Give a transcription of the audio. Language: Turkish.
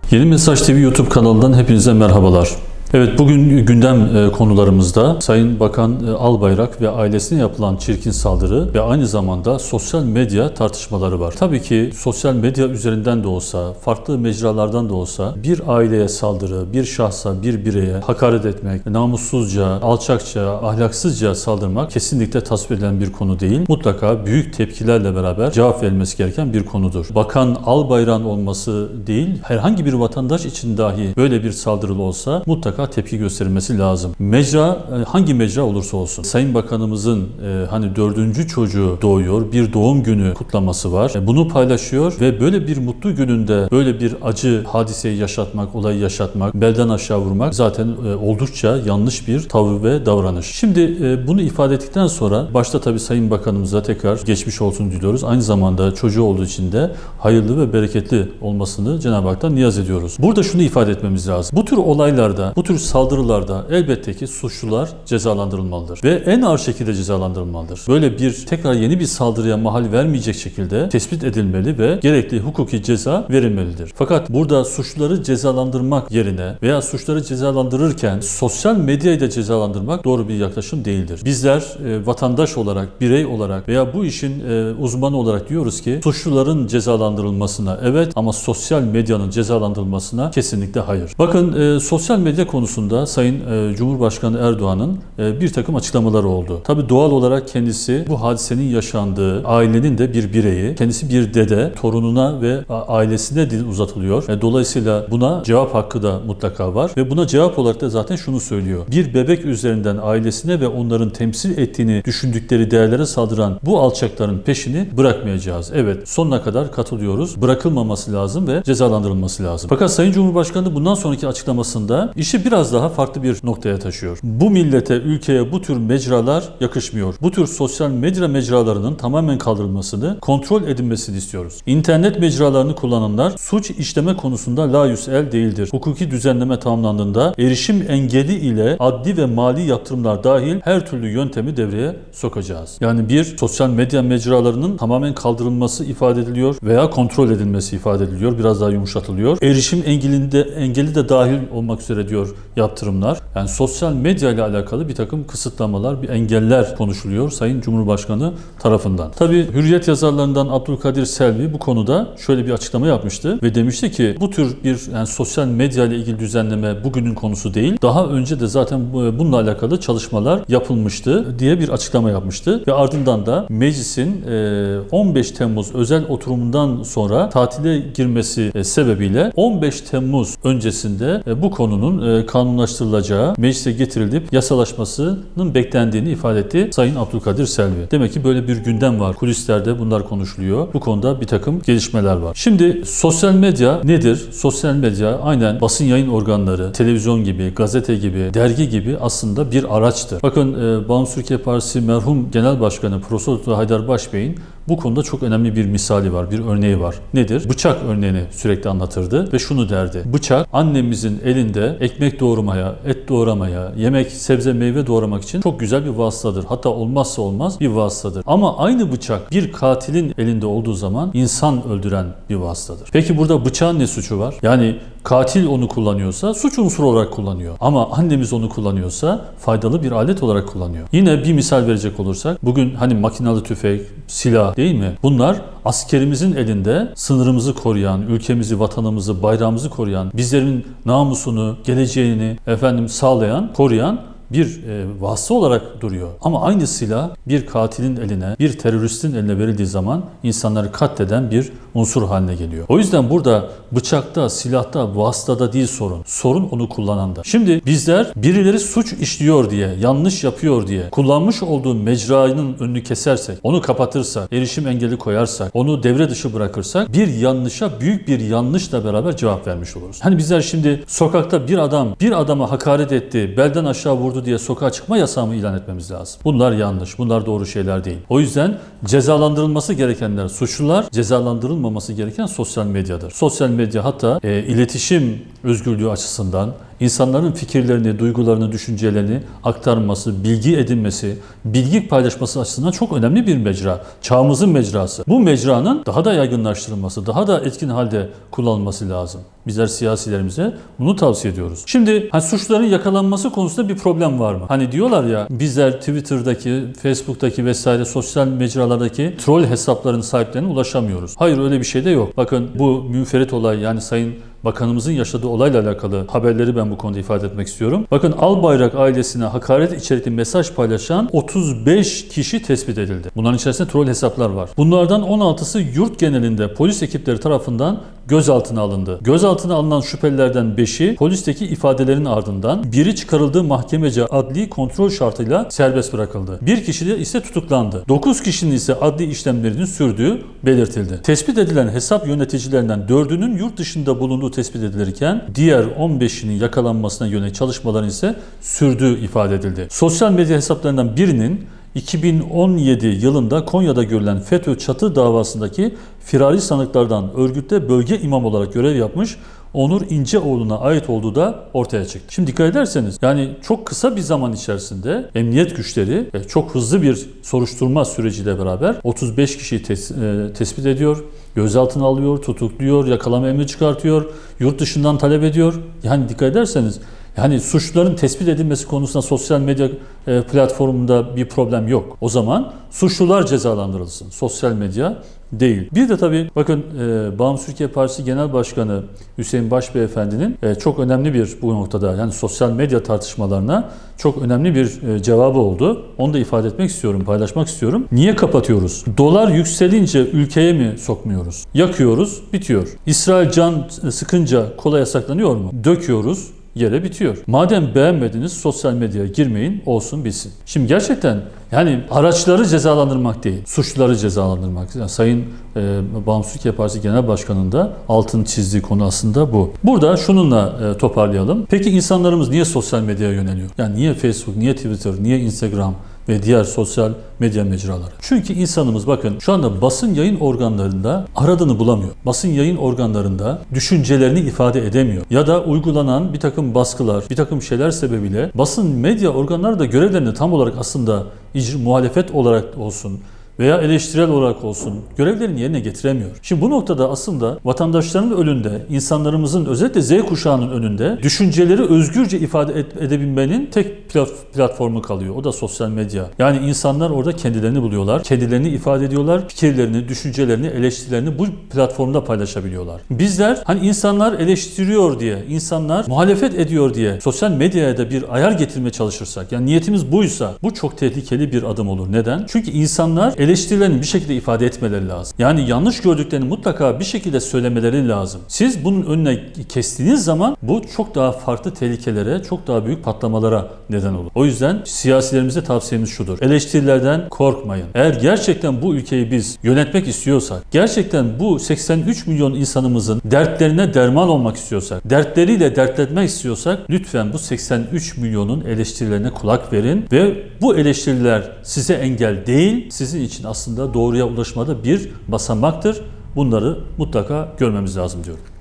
Yeni Mesaj TV YouTube kanalından hepinize merhabalar. Evet, bugün gündem konularımızda Sayın Bakan Albayrak ve ailesine yapılan çirkin saldırı ve aynı zamanda sosyal medya tartışmaları var. Tabii ki sosyal medya üzerinden de olsa, farklı mecralardan da olsa bir aileye saldırı, bir şahsa, bir bireye hakaret etmek, namussuzca, alçakça, ahlaksızca saldırmak kesinlikle tasvip edilen bir konu değil. Mutlaka büyük tepkilerle beraber cevap verilmesi gereken bir konudur. Bakan Albayrak'ın olması değil, herhangi bir vatandaş için dahi böyle bir saldırılı olsa mutlaka tepki gösterilmesi lazım. Mecra, hangi mecra olursa olsun. Sayın Bakanımızın hani 4. çocuğu doğuyor, bir doğum günü kutlaması var. Bunu paylaşıyor ve böyle bir mutlu gününde böyle bir acı hadiseyi yaşatmak, olayı yaşatmak, belden aşağı vurmak zaten oldukça yanlış bir tavır ve davranış. Şimdi bunu ifade ettikten sonra başta tabii Sayın Bakanımıza tekrar geçmiş olsun diliyoruz. Aynı zamanda çocuğu olduğu için de hayırlı ve bereketli olmasını Cenab-ı Hak'tan niyaz ediyoruz. Burada şunu ifade etmemiz lazım. Bu tür olaylarda, bu tür saldırılarda elbette ki suçlular cezalandırılmalıdır ve en ağır şekilde cezalandırılmalıdır. Böyle bir tekrar yeni bir saldırıya mahal vermeyecek şekilde tespit edilmeli ve gerekli hukuki ceza verilmelidir. Fakat burada suçluları cezalandırmak yerine veya suçları cezalandırırken sosyal medyayı da cezalandırmak doğru bir yaklaşım değildir. Bizler vatandaş olarak, birey olarak veya bu işin uzmanı olarak diyoruz ki suçluların cezalandırılmasına evet ama sosyal medyanın cezalandırılmasına kesinlikle hayır. Bakın sosyal medya konusunda Sayın Cumhurbaşkanı Erdoğan'ın bir takım açıklamaları oldu. Tabii doğal olarak kendisi bu hadisenin yaşandığı ailenin de bir bireyi, kendisi bir dede, torununa ve ailesine dil uzatılıyor. Dolayısıyla buna cevap hakkı da mutlaka var ve buna cevap olarak da zaten şunu söylüyor. Bir bebek üzerinden ailesine ve onların temsil ettiğini düşündükleri değerlere saldıran bu alçakların peşini bırakmayacağız. Evet, sonuna kadar katılıyoruz. Bırakılmaması lazım ve cezalandırılması lazım. Fakat Sayın Cumhurbaşkanı bundan sonraki açıklamasında işi biraz daha farklı bir noktaya taşıyor. Bu millete, ülkeye bu tür mecralar yakışmıyor. Bu tür sosyal medya mecralarının tamamen kaldırılmasını, kontrol edilmesini istiyoruz. İnternet mecralarını kullananlar suç işleme konusunda layüsel değildir. Hukuki düzenleme tamamlandığında erişim engeli ile adli ve mali yaptırımlar dahil her türlü yöntemi devreye sokacağız. Yani bir, sosyal medya mecralarının tamamen kaldırılması ifade ediliyor veya kontrol edilmesi ifade ediliyor. Biraz daha yumuşatılıyor. Erişim engeli de dahil olmak üzere diyor yaptırımlar. Yani sosyal medya ile alakalı bir takım kısıtlamalar, bir engeller konuşuluyor Sayın Cumhurbaşkanı tarafından. Tabii Hürriyet yazarlarından Abdülkadir Selvi bu konuda şöyle bir açıklama yapmıştı ve demişti ki bu tür bir sosyal medya ile ilgili düzenleme bugünün konusu değil. Daha önce de zaten bununla alakalı çalışmalar yapılmıştı diye bir açıklama yapmıştı ve ardından da meclisin 15 Temmuz özel oturumundan sonra tatile girmesi sebebiyle 15 Temmuz öncesinde bu konunun kanunlaştırılacağı, meclise getirilip yasalaşmasının beklendiğini ifade etti Sayın Abdülkadir Selvi. Demek ki böyle bir gündem var. Kulislerde bunlar konuşuluyor. Bu konuda bir takım gelişmeler var. Şimdi sosyal medya nedir? Sosyal medya aynen basın yayın organları, televizyon gibi, gazete gibi, dergi gibi aslında bir araçtır. Bakın Bağımsız Türkiye Partisi merhum Genel Başkanı Profesör Doktor Haydar Başbey'in bu konuda çok önemli bir misali var, bir örneği var. Nedir? Bıçak örneğini sürekli anlatırdı ve şunu derdi. Bıçak annemizin elinde ekmek doğramaya, et doğramaya, yemek, sebze, meyve doğramak için çok güzel bir vasıtadır. Hatta olmazsa olmaz bir vasıtadır. Ama aynı bıçak bir katilin elinde olduğu zaman insan öldüren bir vasıtadır. Peki burada bıçağın ne suçu var? Yani katil onu kullanıyorsa suç unsuru olarak kullanıyor. Ama annemiz onu kullanıyorsa faydalı bir alet olarak kullanıyor. Yine bir misal verecek olursak bugün hani makinalı tüfek, silah değil mi? Bunlar askerimizin elinde sınırımızı koruyan, ülkemizi, vatanımızı, bayrağımızı koruyan, bizlerin namusunu, geleceğini sağlayan, koruyan bir vasıta olarak duruyor. Ama aynı silah bir katilin eline, bir teröristin eline verildiği zaman insanları katleden bir unsur haline geliyor. O yüzden burada bıçakta, silahta, vasıtada değil sorun. Sorun onu kullananda. Şimdi bizler birileri suç işliyor diye, yanlış yapıyor diye kullanmış olduğu mecranın önünü kesersek, onu kapatırsak, erişim engeli koyarsak, onu devre dışı bırakırsak bir yanlışa büyük bir yanlışla beraber cevap vermiş oluruz. Hani bizler şimdi sokakta bir adama hakaret etti, belden aşağı vurdu diye sokağa çıkma yasağı mı ilan etmemiz lazım? Bunlar yanlış. Bunlar doğru şeyler değil. O yüzden cezalandırılması gerekenler suçlular, cezalandırılmaması gereken sosyal medyadır. Sosyal medya hatta iletişim özgürlüğü açısından, insanların fikirlerini, duygularını, düşüncelerini aktarması, bilgi edinmesi, bilgi paylaşması açısından çok önemli bir mecra. Çağımızın mecrası. Bu mecranın daha da yaygınlaştırılması, daha da etkin halde kullanılması lazım. Bizler siyasilerimize bunu tavsiye ediyoruz. Şimdi suçluların yakalanması konusunda bir problem var mı? Hani diyorlar ya, bizler Twitter'daki, Facebook'taki vesaire sosyal mecralardaki troll hesapların sahiplerine ulaşamıyoruz. Hayır, öyle bir şey de yok. Bakın, bu münferit olay, yani Sayın Bakanımızın yaşadığı olayla alakalı haberleri ben bu konuda ifade etmek istiyorum. Bakın, Albayrak ailesine hakaret içerikli mesaj paylaşan 35 kişi tespit edildi. Bunların içerisinde troll hesaplar var. Bunlardan 16'sı yurt genelinde polis ekipleri tarafından gözaltına alındı. Gözaltına alınan şüphelilerden 5'i polisteki ifadelerin ardından biri çıkarıldığı mahkemece adli kontrol şartıyla serbest bırakıldı. Bir kişi de ise tutuklandı. 9 kişinin ise adli işlemlerinin sürdüğü belirtildi. Tespit edilen hesap yöneticilerinden 4'ünün yurt dışında bulunduğu tespit edilirken diğer 15'inin yakalanmasına yönelik çalışmaların ise sürdüğü ifade edildi. Sosyal medya hesaplarından birinin 2017 yılında Konya'da görülen FETÖ çatı davasındaki firari sanıklardan örgütte bölge imam olarak görev yapmış Onur İnceoğlu'na ait olduğu da ortaya çıktı. Şimdi dikkat ederseniz, yani çok kısa bir zaman içerisinde emniyet güçleri çok hızlı bir soruşturma süreciyle beraber 35 kişiyi tespit ediyor, gözaltına alıyor, tutukluyor, yakalama emri çıkartıyor, yurt dışından talep ediyor. Yani dikkat ederseniz, yani suçluların tespit edilmesi konusunda sosyal medya platformunda bir problem yok. O zaman suçlular cezalandırılsın. Sosyal medya değil. Bir de tabii bakın, Bağımsız Türkiye Partisi Genel Başkanı Hüseyin Baş Beyefendi'nin çok önemli bir bu noktada, yani sosyal medya tartışmalarına çok önemli bir cevabı oldu. Onu da ifade etmek istiyorum, paylaşmak istiyorum. Niye kapatıyoruz? Dolar yükselince ülkeye mi sokmuyoruz? Yakıyoruz, bitiyor. İsrail can sıkınca kola yasaklanıyor mu? Döküyoruz, yere bitiyor. Madem beğenmediniz, sosyal medyaya girmeyin, olsun bitsin. Şimdi gerçekten, yani araçları cezalandırmak değil, suçluları cezalandırmak. Yani Sayın Bağımsız Türkiye Partisi Genel Başkanı'nın da altını çizdiği konu aslında bu. Burada şununla toparlayalım. Peki insanlarımız niye sosyal medyaya yöneliyor? Yani niye Facebook, niye Twitter, niye Instagram ve diğer sosyal medya mecraları? Çünkü insanımız, bakın, şu anda basın yayın organlarında aradığını bulamıyor. Basın yayın organlarında düşüncelerini ifade edemiyor. Ya da uygulanan bir takım baskılar, bir takım şeyler sebebiyle basın medya organları da görevlerini tam olarak aslında muhalefet olarak olsun veya eleştirel olarak olsun görevlerini yerine getiremiyor. Şimdi bu noktada aslında vatandaşların önünde, insanlarımızın özellikle Z kuşağının önünde düşünceleri özgürce ifade edebilmenin tek platformu kalıyor. O da sosyal medya. Yani insanlar orada kendilerini buluyorlar, kendilerini ifade ediyorlar, fikirlerini, düşüncelerini, eleştirilerini bu platformda paylaşabiliyorlar. Bizler insanlar eleştiriyor diye, insanlar muhalefet ediyor diye sosyal medyaya da bir ayar getirmeye çalışırsak, yani niyetimiz buysa, bu çok tehlikeli bir adım olur. Neden? Çünkü insanlar eleştirilerini bir şekilde ifade etmeleri lazım. Yani yanlış gördüklerini mutlaka bir şekilde söylemeleri lazım. Siz bunun önüne kestiğiniz zaman bu çok daha farklı tehlikelere, çok daha büyük patlamalara neden olur. O yüzden siyasilerimize tavsiyemiz şudur: eleştirilerden korkmayın. Eğer gerçekten bu ülkeyi biz yönetmek istiyorsak, gerçekten bu 83 milyon insanımızın dertlerine derman olmak istiyorsak, dertleriyle dertletmek istiyorsak, lütfen bu 83 milyonun eleştirilerine kulak verin ve bu eleştiriler size engel değil, sizin için aslında doğruya ulaşmada bir basamaktır. Bunları mutlaka görmemiz lazım diyorum.